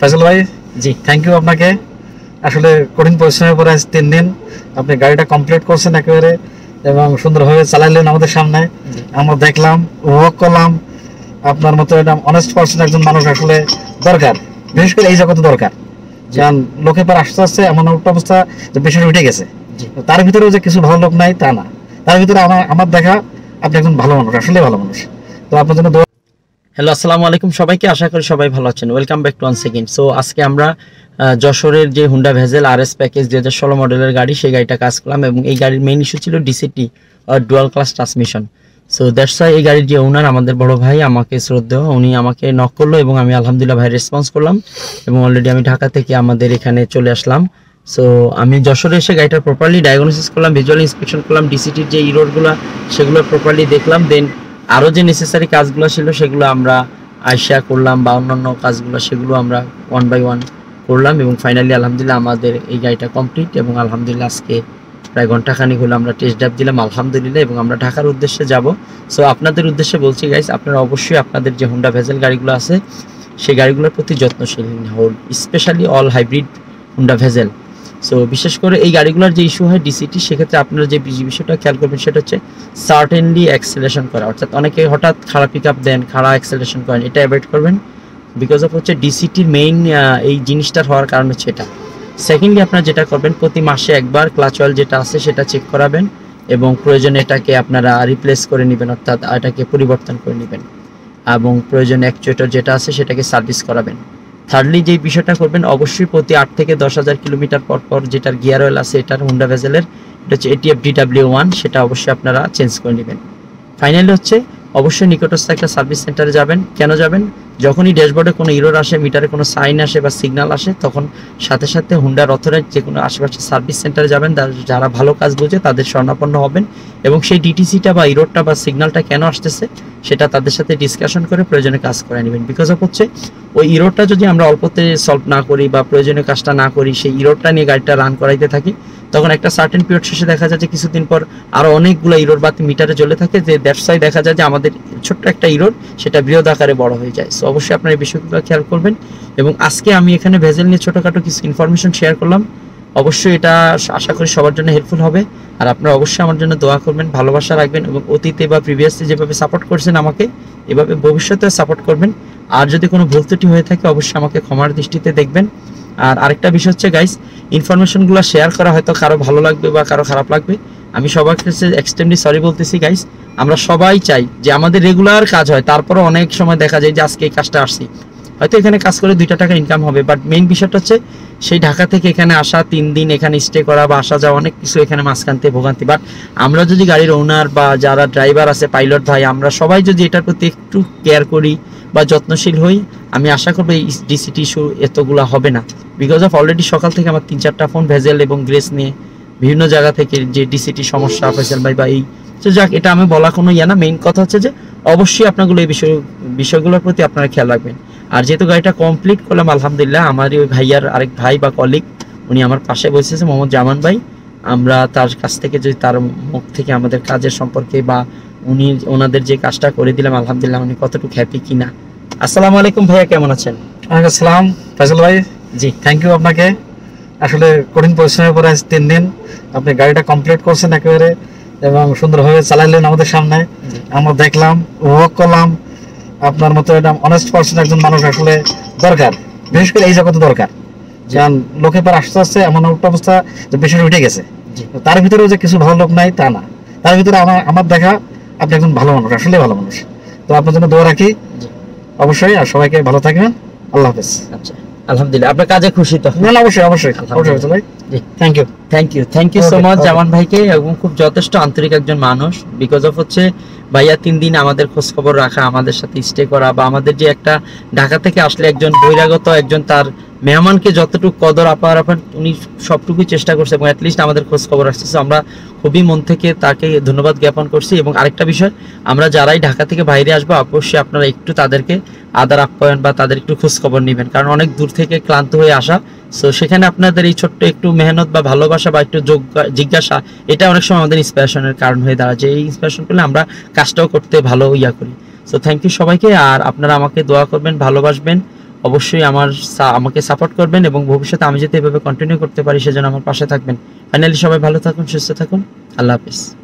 ফয়সাল ভাই, জি thank you আপনাকে। আসলে কঠিন পরিশ্রমের পরে আজ 3 দিন আপনি গাড়িটা কমপ্লিট করছেন একেবারে এবং সুন্দরভাবে চালাইলেন আমাদের সামনে। আমরা দেখলাম, উপভোগ করলাম। আপনার মতো একটা অনেস্ট পার্সন একজন মানুষ আসলে দরকার, বিশেষ করে এই জগতে দরকার। কারণ লোকে পর আসতে আসতে এমন একটা অবস্থা যে বিষয় উঠে গেছে, তার ভিতরেও যে কিছু ভালো লোক নাই তা না। তার ভিতরে আমার দেখা আপনি একজন ভালো মানুষ, আসলে ভালো মানুষ। তো আপনার জন্য হ্যালো, আসসালামু আলাইকুম সবাইকে। আশা করি সবাই ভালো আছেন। Welcome back to one second. So আজকে আমরা যশোরের যে হুন্ডা ভেজেল আরএস প্যাকেজ 2016 মডেলের গাড়ি, সেই গাড়িটা কাজ করলাম এবং এই গাড়ির মেইন ইস্যু ছিল DCT dual clutch transmission. So that's why এই গাড়ির যে ওনার, আমাদের বড় ভাই, আমাকে শ্রদ্ধেয়, উনি আমাকে নক করলো এবং আমি আলহামদুলিল্লাহ ভাই রেসপন্স করলাম এবং অলরেডি আমি ঢাকা থেকে আমাদের এখানে চলে আসলাম। সো আমি যশোরে এসে গাড়িটার প্রপারলি ডায়াগনোসিস করলাম, ভিজুয়াল ইন্সপেকশন করলাম, ডিসিটির যে ইরোরগুলো সেগুলো প্রপারলি দেখলাম। দেন আরও যে নেসেসারি কাজগুলো ছিল সেগুলো আমরা আইসা করলাম, বা অন্যান্য কাজগুলো সেগুলো আমরা 1 বাই 1 করলাম এবং ফাইনালি আলহামদুলিল্লাহ আমাদের এই গাড়িটা কমপ্লিট। এবং আলহামদুলিল্লাহ আজকে প্রায় ঘন্টাখানিক হলো আমরা টেস্ট ড্রাইভ দিলাম আলহামদুলিল্লাহ, এবং আমরা ঢাকার উদ্দেশ্যে যাব। সো আপনাদের উদ্দেশ্যে বলছি গাইস, আপনারা অবশ্যই আপনাদের যে হুন্ডা ভেজেল গাড়িগুলো আছে সেই গাড়িগুলোর প্রতি যত্নশীল হন, specially all hybrid Honda Vezel. So বিশেষ করে এই গাড়িগুলোর যে ইস্যু হয় ডিসিটি, সেক্ষেত্রে আপনারা যে বিষয়টা খেয়াল করবেন সেটা হচ্ছে সার্টেনলি অ্যাক্সেলারেশন করা। অর্থাৎ অনেকে হঠাৎ খারাপ পিক আপ দেন, খারাপ অ্যাক্সেলারেশন করেন, এটা অ্যাভয়েড করবেন। বিকজ অফ হচ্ছে ডিসিটির মেইন এই জিনিসটার হওয়ার কারণ হচ্ছে এটা। সেকেন্ডলি আপনারা যেটা করবেন, প্রতি মাসে একবার ক্লাচ অয়েল যেটা আছে সেটা চেক করাবেন এবং প্রয়োজনে এটাকে আপনারা রিপ্লেস করে নেবেন, অর্থাৎ এটাকে পরিবর্তন করে নেবেন, এবং প্রয়োজনে অ্যাকচুয়েটর যেটা আছে সেটাকে সার্ভিস করাবেন। থার্ডলি যে বিষয়টা করবেন, অবশ্যই প্রতি 8 থেকে 10,000 কিলোমিটার পর পর যেটার গিয়ার অয়েল আছে এটার হুন্ডা ভেজেলের, এটা হচ্ছে ATF DW1, সেটা অবশ্যই আপনারা চেঞ্জ করে নেবেন। ফাইনালি হচ্ছে অবশ্যই নিকটস্থ একটা সার্ভিস সেন্টারে যাবেন। কেন যাবেন? যখনই ড্যাশবোর্ডে কোনো ইরোর আসে, মিটারে কোনো সাইন আসে বা সিগন্যাল আসে, তখন সাথে সাথে হুন্ডার অথরাইজড যে কোনো আশেপাশে সার্ভিস সেন্টারে যাবেন, যারা ভালো কাজ বোঝে তাদের শরণাপন্ন হবেন এবং সেই ডিটিসিটা বা ইরোরটা বা সিগন্যালটা কেন আসতেছে সেটা তাদের সাথে ডিসকাশন করে প্রয়োজনে কাজ করে নেবেন। বিকজ অফ হচ্ছে ওই ইরোরটা যদি আমরা অল্পতে সলভ না করি বা প্রয়োজনীয় কাজটা না করি, সেই ইরোরটা নিয়ে গাড়িটা রান করাইতে থাকি, তখন একটা সার্টেন পিরিয়ড শেষে দেখা যায় যে কিছুদিন পর আরও অনেকগুলো ইরোর বাতি মিটারে জ্বলে থাকে, যে দ্যাটস ওয়াই দেখা যায় যে আমাদের ছোট্ট একটা ইরোর সেটা বৃহৎ আকারে বড় হয়ে যায়। সো অবশ্যই আপনার এই বিষয়গুলো খেয়াল করবেন। এবং আজকে আমি এখানে ভেজেল নিয়ে ছোটোখাটো কিছু ইনফরমেশন শেয়ার করলাম, অবশ্যই এটা আশা করি সবার জন্য হেল্পফুল হবে। আর আপনারা অবশ্যই আমার জন্য দোয়া করবেন, ভালোবাসা রাখবেন এবং অতীতে বা প্রিভিয়াসলি যেভাবে সাপোর্ট করছেন আমাকে, এভাবে ভবিষ্যতে সাপোর্ট করবেন। আর যদি কোনো ভুল ত্রুটি হয়ে থাকে অবশ্যই আমাকে ক্ষমার দৃষ্টিতে দেখবেন। আর আরেকটা বিষয় হচ্ছে গাইস, ইনফরমেশনগুলো শেয়ার করা হয়তো কারো ভালো লাগবে বা কারো খারাপ লাগবে, আমি সবার কাছে এক্সট্রিমলি সরি বলতেছি গাইস। আমরা সবাই চাই যে আমাদের রেগুলার কাজ হয়, তারপরও অনেক সময় দেখা যায় যে আজকে এই কাজটা আসছি, হয়তো এখানে কাজ করে 2 টাকা ইনকাম হবে, বাট মেইন বিষয়টা হচ্ছে সেই ঢাকা থেকে এখানে আসা, 3 দিন এখানে স্টে করা বা আসা যাওয়া, অনেক কিছু এখানে মাঝখানতে ভোগান্তি। বাট আমরা যদি গাড়ির ওনার বা যারা ড্রাইভার আছে, পাইলট ভাই, আমরা সবাই যদি এটার প্রতি একটু কেয়ার করি বা যত্নশীল হই, আমি আশা করবো এই ডিসিটি ইস্যু এতগুলা হবে না। বিকজ অফ অলরেডি সকাল থেকে আমার 3-4টা ফোন ভেজেল এবং গ্রেস নিয়ে বিভিন্ন জায়গা থেকে যে ডিসিটি সমস্যা, ফয়সাল ভাই বা এই, তো যাক, এটা আমি বলা কোনো না। মেইন কথা হচ্ছে যে অবশ্যই আপনাগুলো এই বিষয়গুলোর প্রতি আপনারা খেয়াল রাখবেন। আর যেহেতু গাড়িটা কমপ্লিট করলাম আলহামদুলিল্লাহ, আমারই ওই ভাইয়ার আরেক ভাই বা কলিগ, উনি আমার পাশে বসেছে, মোহাম্মদ জামান ভাই, আমরা তার কাছ থেকে যদি তার মুখ থেকে আমাদের কাজের সম্পর্কে বা ওনাদের যে কাজটা করে দিলাম আলহামদুলিল্লাহ উনি কতটুকু হ্যাপি কিনা। আসসালামু আলাইকুম ভাইয়া, কেমন আছেন? ওয়ালাইকুম আসসালাম ফয়সাল ভাই, জি থ্যাংক ইউ আপনাকে। আসলে কঠিন পরিশ্রমের পরে আজ 3 দিন আপনি গাড়িটা কমপ্লিট করছেন একেবারে এবং সুন্দরভাবে চালাইলেন আমাদের সামনে। আমরা দেখলাম, উপভোগ করলাম। আপনার মতো একটা অনেস্ট পার্সন একজন মানুষ আসলে দরকার, বিশেষ করে এই জগতে দরকার। কারণ লোকে পর আসতে আসতে এমন একটা অবস্থা যে বিষয় উঠে গেছে, তার ভিতরেও যে কিছু ভালো লোক নাই তা না। তার ভিতরে আমার দেখা আপনি একজন ভালো মানুষ, আসলে ভালো মানুষ। তো আপনার জন্য দোয়া রাখি অবশ্যই। আর সবাইকে ভালো থাকবেন, আল্লাহ হাফেজ। আচ্ছা, আলহামদুলিল্লাহ আপনার কাজে খুশি তো? না, অবশ্যই অবশ্যই অবশ্যই ভাই, thank you so much Zaman ভাইকে, এবং খুব যথেষ্ট আন্তরিক একজন মানুষ। বিকজ অফ হচ্ছে ভাইয়া 3 দিন আমাদের খোঁজ খবর রাখা, আমাদের সাথে স্টে করা, বা আমাদের যে একটা ঢাকা থেকে আসলে একজন বহিরাগত একজন তার মেহমানকে যতটুকু কদর আপার উনি সবটুকুই চেষ্টা করছে এবং অ্যাটলিস্ট আমাদের খোঁজ খবর আসতেছে। আমরা খুবই মন থেকে তাকে ধন্যবাদ জ্ঞাপন করছি। এবং আরেকটা বিষয়, আমরা যারাই ঢাকা থেকে বাইরে আসবো অবশ্যই আপনারা একটু তাদেরকে আদর আপ্যায়ন বা তাদের একটু খোঁজ খবর নেবেন, কারণ অনেক দূর থেকে ক্লান্ত হয়ে আসা। সো সেখানে আপনাদের এই ছোট্ট একটু মেহনত বা ভালোবাসা বা একটু জিজ্ঞাসা, এটা অনেক সময় আমাদের ইন্সপিরেশনের কারণ হয়ে দাঁড়ায়, যে এই ইন্সপিরেশন করলে আমরা কাজটাও করতে ভালো করি। সো থ্যাংক ইউ সবাইকে। আর আপনারা আমাকে দোয়া করবেন, ভালোবাসবেন, অবশ্যই আমাকে সাপোর্ট করবেন এবং ভবিষ্যতে আমি যাতে এভাবে কন্টিনিউ করতে পারি সেজন্য আমার পাশে থাকবেন। ফাইনালি সবাই ভালো থাকুন, সুস্থ থাকুন, আল্লাহ হাফেজ।